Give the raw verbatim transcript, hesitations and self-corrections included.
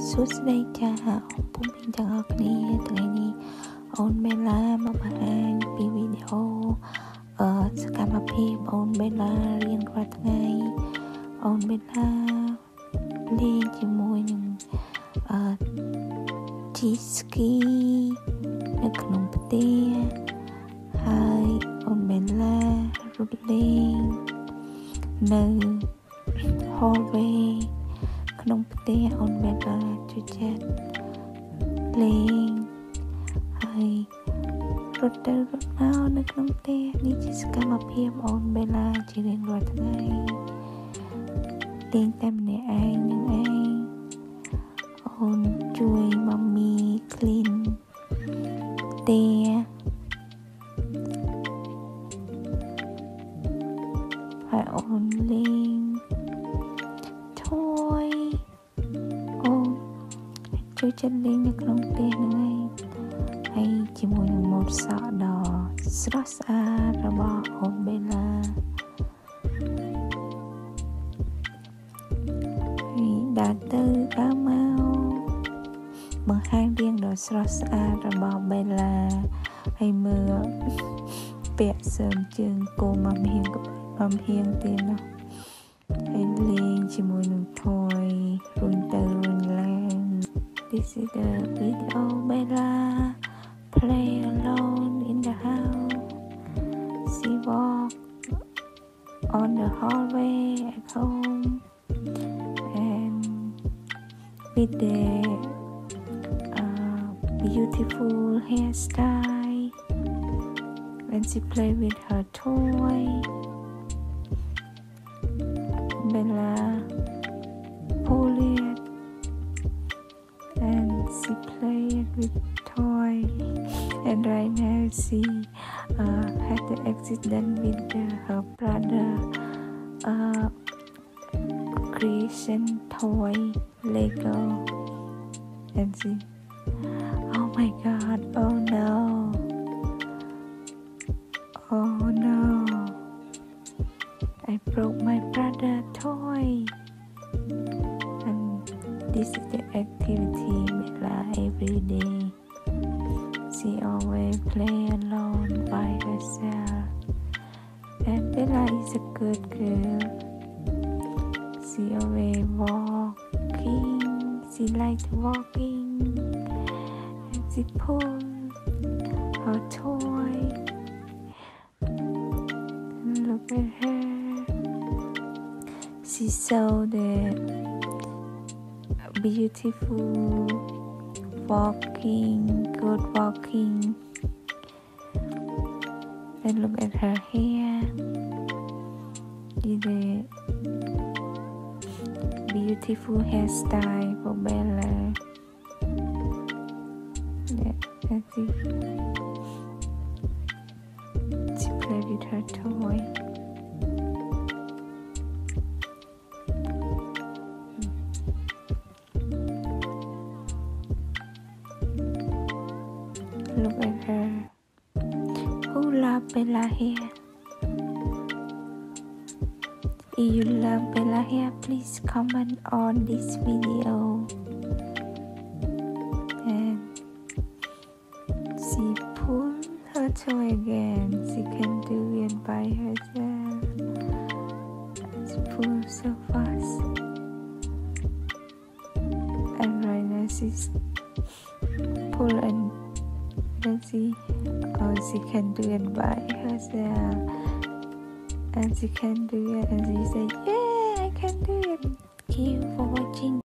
សួស្តីចា៎ពុំពេញទាំងអស់គ្នាថ្ងៃនេះអូនបេឡាមកបង្ហាញពីវីដេអូអឺសកម្មភាពអូនបេឡារៀនរាល់ថ្ងៃអូនបេឡាលេងជាមួយនឹងអឺ jet ski នៅក្នុងផ្ទះហើយអូនបេឡារត់លេងនៅ hallway ក្នុងផ្ទះអូនបេឡាជួយចាត់លេងហើយរត់ទៅរត់មកនៅក្នុងផ្ទះនេះជាសកម្មភាពអូនបេឡាជារៀងរាល់ថ្ងៃលេងតែម្នាក់ឯងនឹងឯងអូនជួយម៉ាមី clean ផ្ទះហើយអូនលេងthôiអូនជួយចាត់លេងនៅក្នុងផ្ទះហ្នឹងឯងហើយជាមួយនឹងម៉ូតសក់ដ៏ស្រស់ស្អាតរបស់អូនបេឡាហើយដើរទៅដើរមកបង្ហាញរាងដ៏ស្រស់ស្អាតរបស់បេឡាហើយមើលពាក់សើមជើងគោមកហៀងកំហៀងទៀតនោះហើយលេងជាមួយនឹងថយរុញទៅរុញឡើង This is the video Bella play alone in the house. She walk on the hallway at home and with the uh, beautiful hairstyle when she play with her toy. Bella pull it and she played with toy and right now she uh, had the accident with the, her brother uh, creation toy Lego and she oh my god oh no oh no I broke my brother toy and this is the activity Bella every day she always play alone by herself and Bella is a good girl she always walking she likes walking and she pull her toy and look at her she saw the beautiful walking good walking and look at her hair the beautiful hairstyle for Bella that, that's it she play with her toy look at her who love Bella here if you love Bella here please comment on this video and she pull her toy again she can do it by herself she pull so fast and right now she's pull and then she oh she can do it by herself and she can do it and she say yeah I can do it. Thank you for watching.